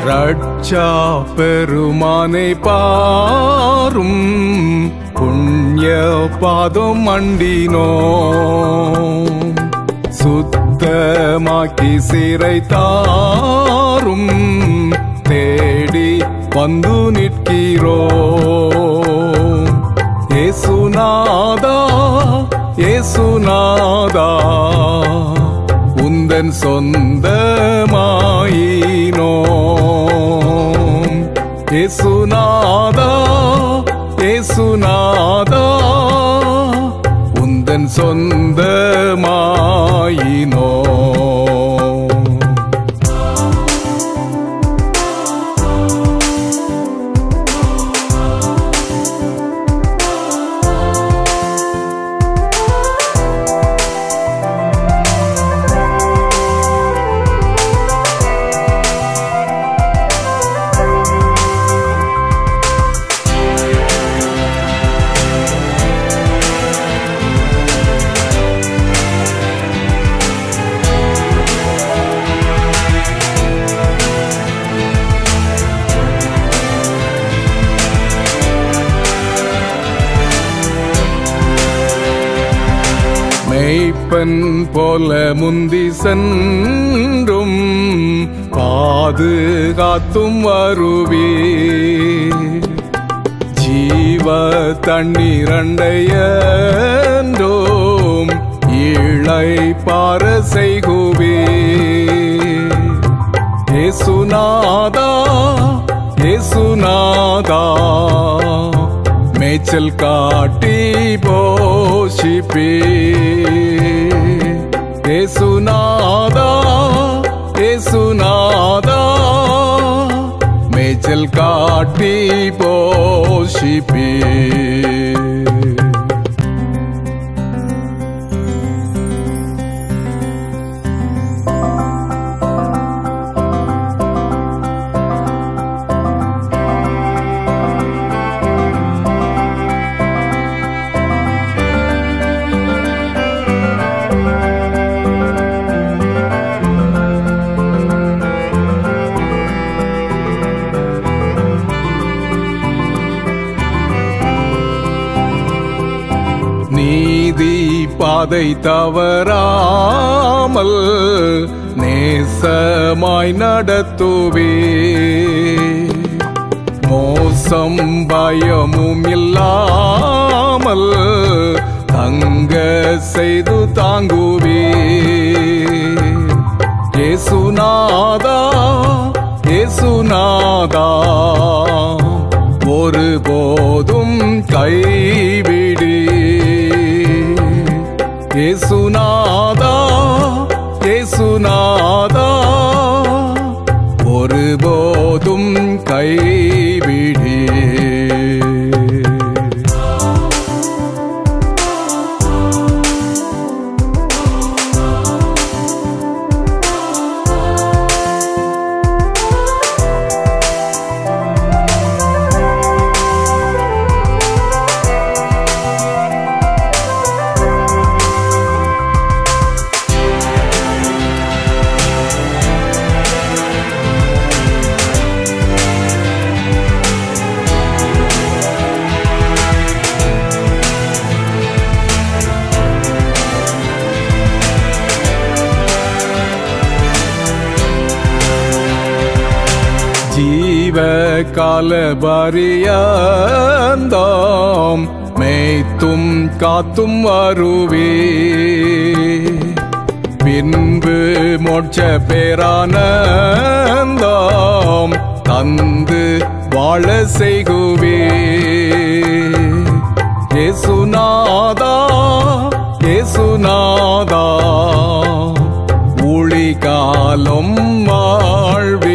ரட்சா பெருமானை பாரும் புண்ணிய பாதம் மண்டினோ சுத்தமாக்கி சிறை தாரும் தேடி வந்து நிற்கிறோ ஏசுநாதா ஏசுநாதா உந்தன் சொந்தமாயினோ ஏசுநாதா ஏசுநாதா உந்தன் சொந்தமாயினோ மெய்ப்பன் போல முந்தி சென்றும் பாதுகாத்தும் வருவே ஜீவ தண்ணீரண்டையன்றோம் இழை பார செய்குவே ஏசுநாதா ஏசுநாதா மேய்ச்சல் காட்டி போஷிப்பே ஏசுநாதா ஏசுநாதா மேய்ச்சல் காட்டி போஷிப்பே நீதி பாதை தவறாமல் நேசமாய் நடத்துவே மோசம் பயமும் இல்லாமல் தங்க செய்து தாங்குவே ஏசுநாதா ஏசுநாதா ஒருபோதும் கைவிடி ஏசுநாதா ஏசுநாதா ஒருபோதும் கைவிடி ஜீவ கால பரியந்தம் மேய்த்தும் காத்தும் வருவே பின்பு மோட்ச பேரானந்தம் தந்து வாழ செய்குவே ஏசுநாதா ஏசுநாதா ஊழி காலம் வாழ்வே